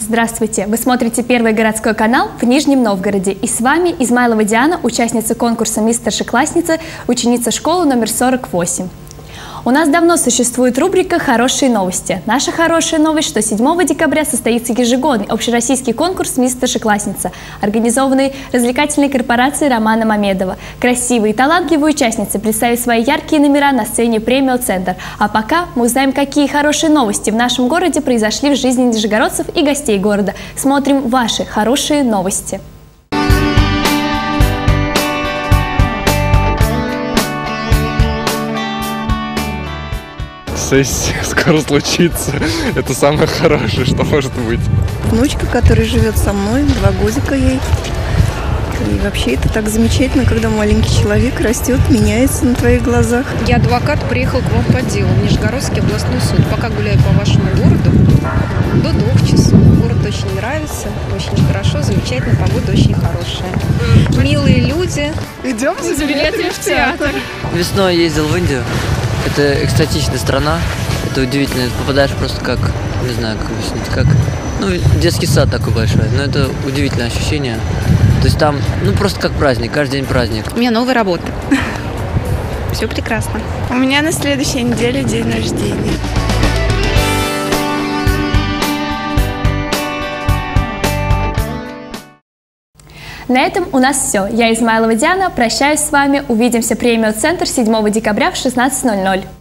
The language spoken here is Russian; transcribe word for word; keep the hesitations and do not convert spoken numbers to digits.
Здравствуйте! Вы смотрите Первый городской канал в Нижнем Новгороде. И с вами Измайлова Диана, участница конкурса «Мисс Старшеклассница», ученица школы номер сорок восемь. У нас давно существует рубрика «Хорошие новости». Наша хорошая новость, что седьмого декабря состоится ежегодный общероссийский конкурс «Мисс Старшеклассница», организованный развлекательной корпорацией Романа Мамедова. Красивые и талантливые участницы представят свои яркие номера на сцене «Премио Центр». А пока мы узнаем, какие хорошие новости в нашем городе произошли в жизни нижегородцев и гостей города. Смотрим ваши хорошие новости. Сессия скоро случится. Это самое хорошее, что может быть. Внучка, которая живет со мной, два годика ей. И вообще это так замечательно, когда маленький человек растет, меняется на твоих глазах. Я адвокат, приехал к вам по делу в Нижегородский областной суд. Пока гуляю по вашему городу до двух часов. Город очень нравится, очень хорошо, замечательно, погода очень хорошая. Милые люди. Идем за билетами в театр. Весной ездил в Индию. Это экстатичная страна, это удивительно, ты попадаешь просто как, не знаю, как объяснить, как, ну, детский сад такой большой, но это удивительное ощущение. То есть там, ну, просто как праздник, каждый день праздник. У меня новая работа. Все прекрасно. У меня на следующей неделе день рождения. На этом у нас все. Я Измайлова Диана, прощаюсь с вами. Увидимся в Премио Центр седьмого декабря в шестнадцать ноль ноль.